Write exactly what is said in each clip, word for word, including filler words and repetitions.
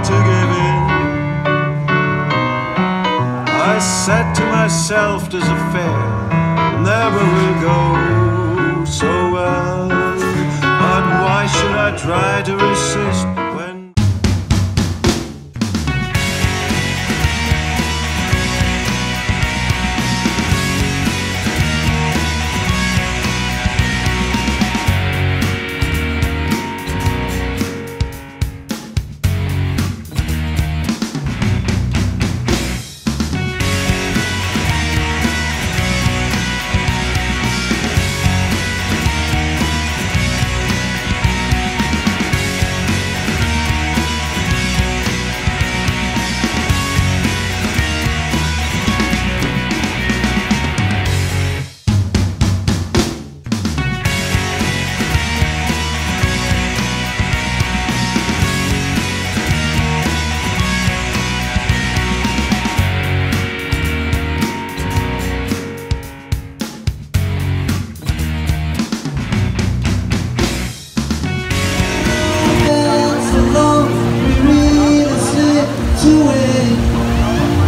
to give in. I said to myself, there's a fair, never will go so well. But why should I try to resist when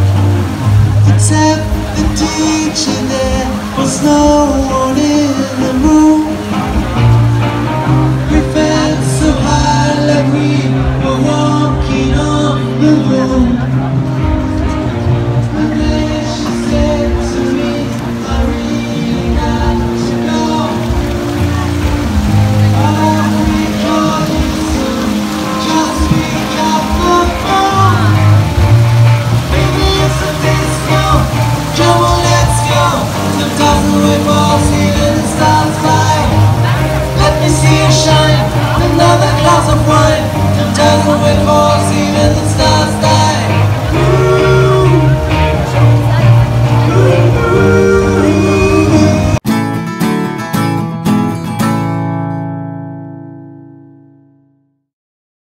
except the teacher, there was no one in the